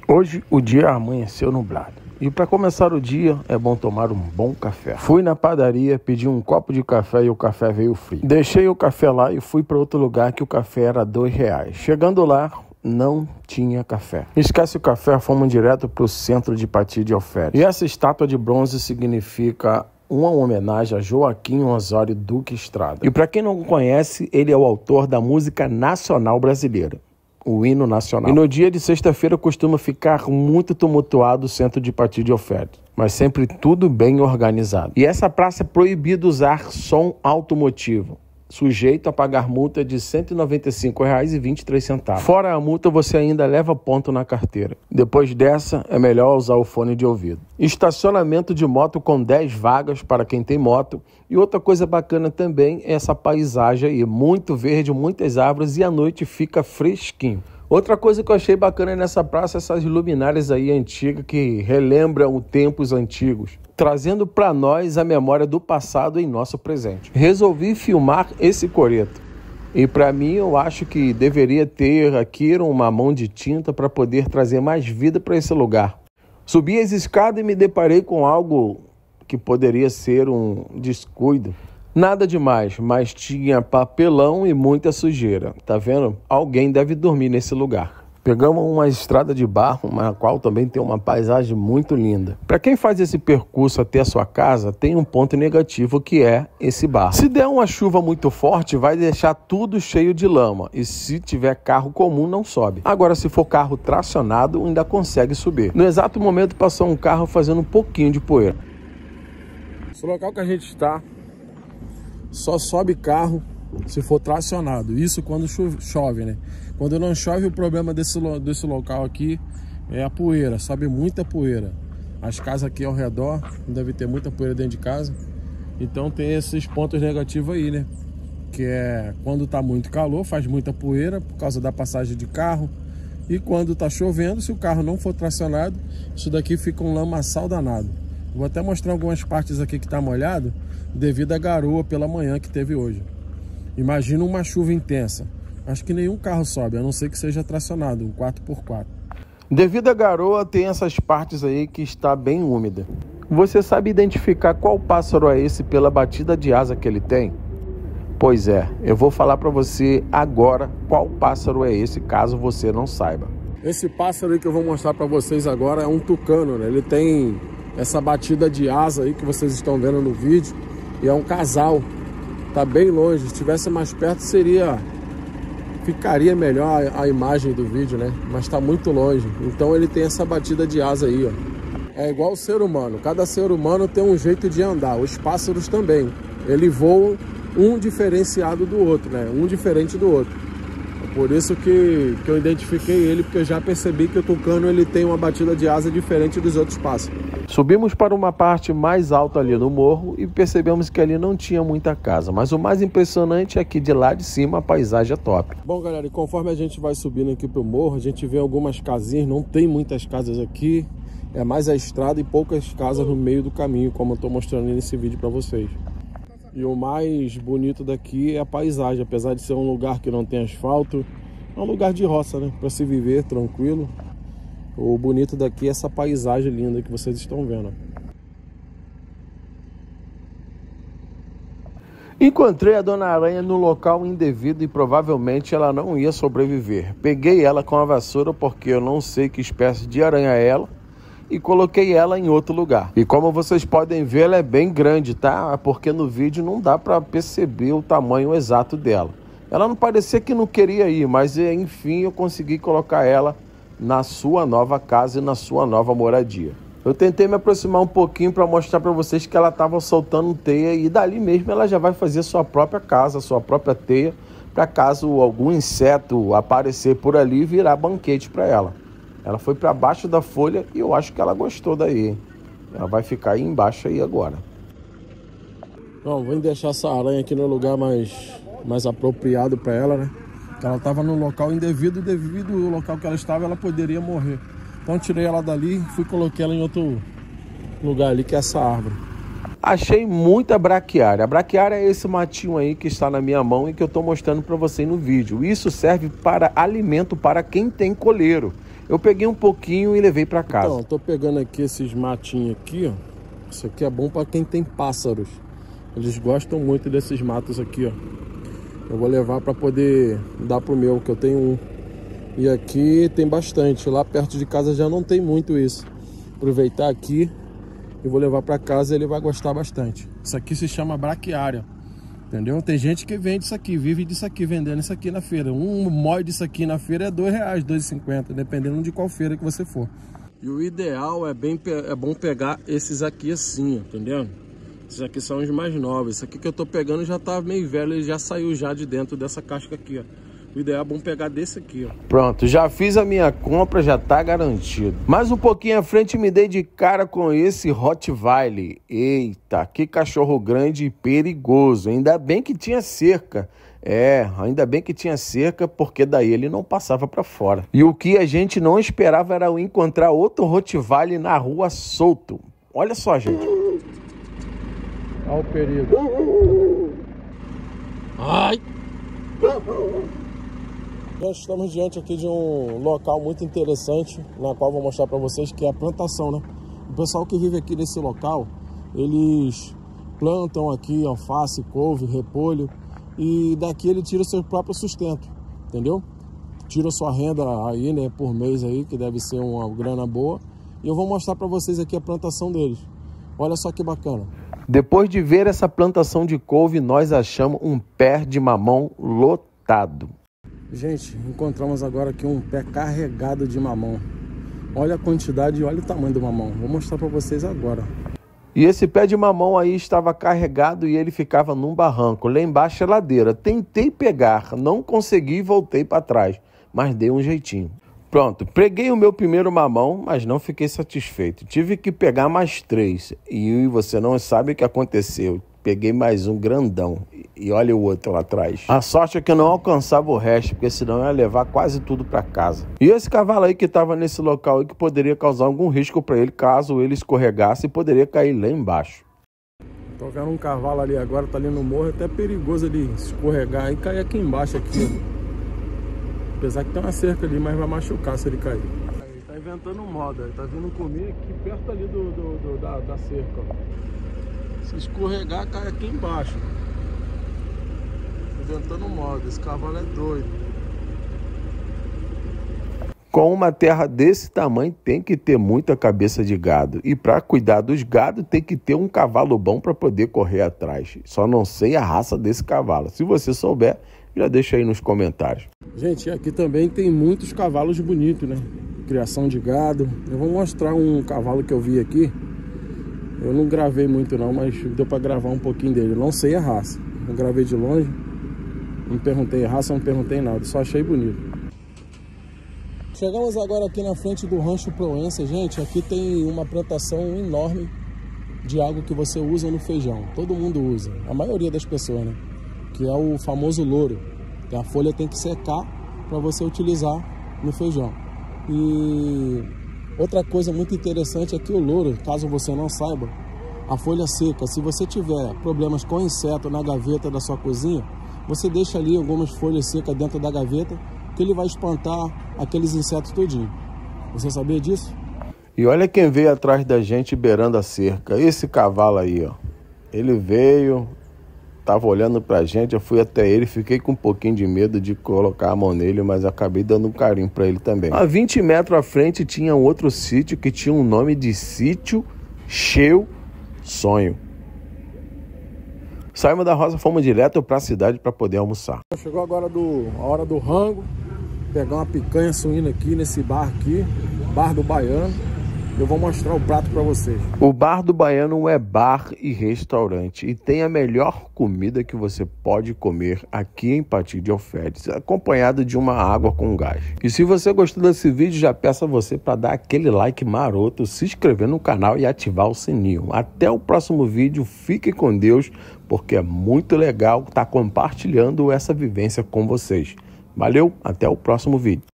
Hoje o dia amanheceu nublado. E para começar o dia é bom tomar um bom café. Fui na padaria, pedi um copo de café e o café veio frio. Deixei o café lá e fui para outro lugar que o café era R$2. Chegando lá, não tinha café. Esquece o café, fomos direto para o centro de Pati de Alferes. E essa estátua de bronze significa uma homenagem a Joaquim Osório Duque Estrada. E para quem não conhece, ele é o autor da música nacional brasileira, o hino nacional. E no dia de sexta-feira costuma ficar muito tumultuado o centro de Pati de Alferes, mas sempre tudo bem organizado. E essa praça é proibido usar som automotivo, sujeito a pagar multa de R$ 195,23. Fora a multa, você ainda leva ponto na carteira. Depois dessa, é melhor usar o fone de ouvido. Estacionamento de moto com 10 vagas para quem tem moto. E outra coisa bacana também é essa paisagem aí, muito verde, muitas árvores e à noite fica fresquinho. Outra coisa que eu achei bacana nessa praça é essas luminárias aí antigas que relembram os tempos antigos, trazendo para nós a memória do passado em nosso presente. Resolvi filmar esse coreto. E para mim eu acho que deveria ter aqui uma mão de tinta para poder trazer mais vida para esse lugar. Subi as escadas e me deparei com algo que poderia ser um descuido. Nada demais, mas tinha papelão e muita sujeira. Tá vendo? Alguém deve dormir nesse lugar. Pegamos uma estrada de barro, na qual também tem uma paisagem muito linda. Para quem faz esse percurso até a sua casa, tem um ponto negativo que é esse barro. Se der uma chuva muito forte, vai deixar tudo cheio de lama. E se tiver carro comum, não sobe. Agora, se for carro tracionado, ainda consegue subir. No exato momento, passou um carro fazendo um pouquinho de poeira. Esse local que a gente está, só sobe carro se for tracionado. Isso quando chove, né? Quando não chove, o problema desse local aqui é a poeira. Sobe muita poeira. As casas aqui ao redor deve ter muita poeira dentro de casa. Então tem esses pontos negativos aí, né? Que é quando tá muito calor, faz muita poeira por causa da passagem de carro. E quando tá chovendo, se o carro não for tracionado, isso daqui fica um lamaçal danado. Vou até mostrar algumas partes aqui que tá molhado devido à garoa pela manhã que teve hoje. Imagina uma chuva intensa. Acho que nenhum carro sobe, a não ser que seja tracionado, um 4x4. Devido à garoa, tem essas partes aí que está bem úmida. Você sabe identificar qual pássaro é esse pela batida de asa que ele tem? Pois é, eu vou falar para você agora qual pássaro é esse, caso você não saiba. Esse pássaro aí que eu vou mostrar para vocês agora é um tucano, né? Ele tem essa batida de asa aí que vocês estão vendo no vídeo. E é um casal. Tá bem longe. Se estivesse mais perto ficaria melhor a imagem do vídeo, né? Mas tá muito longe. Então ele tem essa batida de asa aí, ó. É igual o ser humano. Cada ser humano tem um jeito de andar. Os pássaros também. Eles voam um diferenciado do outro, né? Um diferente do outro. Por isso que eu identifiquei ele, porque eu já percebi que o tucano ele tem uma batida de asa diferente dos outros pássaros. Subimos para uma parte mais alta ali no morro e percebemos que ali não tinha muita casa. Mas o mais impressionante é que de lá de cima a paisagem é top. Bom, galera, e conforme a gente vai subindo aqui pro morro, a gente vê algumas casinhas, não tem muitas casas aqui. É mais a estrada e poucas casas no meio do caminho, como eu estou mostrando nesse vídeo para vocês. E o mais bonito daqui é a paisagem, apesar de ser um lugar que não tem asfalto, é um lugar de roça, né? Para se viver tranquilo. O bonito daqui é essa paisagem linda que vocês estão vendo. Encontrei a Dona Aranha no local indevido e provavelmente ela não ia sobreviver. Peguei ela com a vassoura porque eu não sei que espécie de aranha é ela. E coloquei ela em outro lugar. E como vocês podem ver, ela é bem grande, tá? Porque no vídeo não dá para perceber o tamanho exato dela. Ela não parecia que não queria ir, mas enfim eu consegui colocar ela na sua nova casa e na sua nova moradia. Eu tentei me aproximar um pouquinho para mostrar para vocês que ela estava soltando teia e dali mesmo ela já vai fazer sua própria casa, sua própria teia, para caso algum inseto aparecer por ali virar banquete para ela. Ela foi para baixo da folha e eu acho que ela gostou daí. Ela vai ficar aí embaixo aí agora. Bom, vou deixar essa aranha aqui no lugar mais apropriado para ela, né? Ela estava no local indevido, devido ao local que ela estava, ela poderia morrer. Então tirei ela dali e fui coloquei ela em outro lugar ali, que é essa árvore. Achei muita braquiária. A braquiária é esse matinho aí que está na minha mão e que eu estou mostrando para você no vídeo. Isso serve para alimento para quem tem coleiro. Eu peguei um pouquinho e levei para casa. Então, tô pegando aqui esses matinhos aqui, ó. Isso aqui é bom para quem tem pássaros. Eles gostam muito desses matos aqui, ó. Eu vou levar para poder dar pro meu, que eu tenho um. E aqui tem bastante. Lá perto de casa já não tem muito isso. Aproveitar aqui e vou levar para casa e ele vai gostar bastante. Isso aqui se chama braquiária. Entendeu? Tem gente que vende isso aqui, vive disso aqui, vendendo isso aqui na feira. Um molde disso aqui na feira é R$2, R$2,50, dependendo de qual feira que você for. E o ideal é bom pegar esses aqui assim, entendeu? Esses aqui são os mais novos. Esse aqui que eu tô pegando já tá meio velho, ele já saiu já de dentro dessa casca aqui, ó. O ideal é bom pegar desse aqui, ó. Pronto, já fiz a minha compra, já tá garantido. Mais um pouquinho à frente me dei de cara com esse Rottweiler. Eita, que cachorro grande e perigoso. Ainda bem que tinha cerca. Ainda bem que tinha cerca, porque daí ele não passava pra fora. E o que a gente não esperava era encontrar outro Rottweiler na rua solto. Olha só, gente. Olha o perigo. Ai! Nós estamos diante aqui de um local muito interessante, na qual vou mostrar para vocês, que é a plantação, né? O pessoal que vive aqui nesse local, eles plantam aqui alface, couve, repolho, e daqui ele tira o seu próprio sustento, entendeu? Tira a sua renda aí, né, por mês aí, que deve ser uma grana boa. E eu vou mostrar para vocês aqui a plantação deles. Olha só que bacana. Depois de ver essa plantação de couve, nós achamos um pé de mamão lotado. Gente, encontramos agora aqui um pé carregado de mamão. Olha a quantidade e olha o tamanho do mamão. Vou mostrar para vocês agora. E esse pé de mamão aí estava carregado e ele ficava num barranco. Lá embaixo é ladeira. Tentei pegar, não consegui e voltei para trás. Mas dei um jeitinho. Pronto, peguei o meu primeiro mamão, mas não fiquei satisfeito. Tive que pegar mais 3. E você não sabe o que aconteceu. Peguei mais um grandão. E olha o outro lá atrás. A sorte é que eu não alcançava o resto, porque senão eu ia levar quase tudo para casa. E esse cavalo aí que estava nesse local aí, que poderia causar algum risco para ele, caso ele escorregasse, poderia cair lá embaixo. Tô vendo um cavalo ali agora, tá ali no morro, é até perigoso ele escorregar e cair aqui embaixo aqui. Apesar que tem uma cerca ali, mas vai machucar se ele cair. Ele tá inventando moda, ele tá vindo comer aqui perto ali da cerca, ó. Se escorregar, cai aqui embaixo. Inventando moda, esse cavalo é doido. Com uma terra desse tamanho tem que ter muita cabeça de gado. E para cuidar dos gados tem que ter um cavalo bom para poder correr atrás. Só não sei a raça desse cavalo. Se você souber, já deixa aí nos comentários. Gente, aqui também tem muitos cavalos bonitos, né? Criação de gado. Eu vou mostrar um cavalo que eu vi aqui. Eu não gravei muito não, mas deu para gravar um pouquinho dele. Eu não sei a raça. Eu gravei de longe. Não perguntei a raça, não perguntei nada. Só achei bonito. Chegamos agora aqui na frente do Rancho Proença. Gente, aqui tem uma plantação enorme de algo que você usa no feijão. Todo mundo usa. A maioria das pessoas, né? Que é o famoso louro. Que a folha tem que secar para você utilizar no feijão. E outra coisa muito interessante é que o louro, caso você não saiba, a folha seca, se você tiver problemas com inseto na gaveta da sua cozinha, você deixa ali algumas folhas secas dentro da gaveta, que ele vai espantar aqueles insetos todinho. Você sabia disso? E olha quem veio atrás da gente beirando a cerca. Esse cavalo aí, ó. Ele veio, tava olhando pra gente, eu fui até ele, fiquei com um pouquinho de medo de colocar a mão nele, mas acabei dando um carinho pra ele também. A 20 metros à frente tinha um outro sítio que tinha um nome de Sítio Cheio Sonho. Saímos da roça, fomos direto para a cidade para poder almoçar. Chegou agora a hora do rango. Pegar uma picanha suína aqui nesse bar aqui, Bar do Baiano. Eu vou mostrar o prato para vocês. O Bar do Baiano é bar e restaurante e tem a melhor comida que você pode comer aqui em Pati de Alferes, acompanhado de uma água com gás. E se você gostou desse vídeo, já peço a você para dar aquele like maroto, se inscrever no canal e ativar o sininho. Até o próximo vídeo, fique com Deus, porque é muito legal estar compartilhando essa vivência com vocês. Valeu, até o próximo vídeo.